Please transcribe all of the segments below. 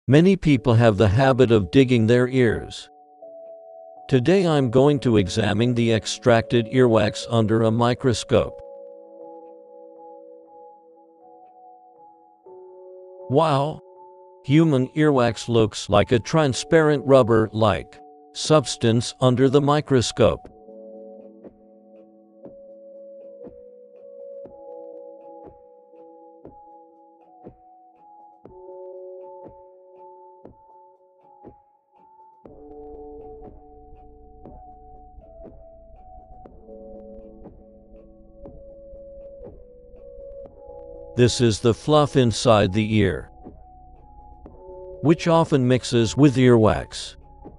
Many people have the habit of digging their ears. Today I'm going to examine the extracted earwax under a microscope. Wow! Human earwax looks like a transparent rubber-like substance under the microscope. This is the fluff inside the ear, which often mixes with earwax.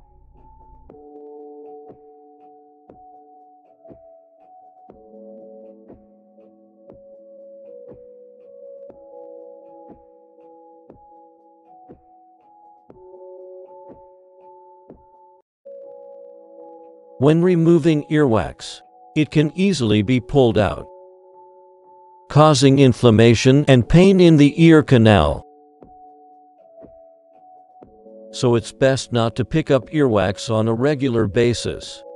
When removing earwax, it can easily be pulled out, causing inflammation and pain in the ear canal. So it's best not to pick up earwax on a regular basis.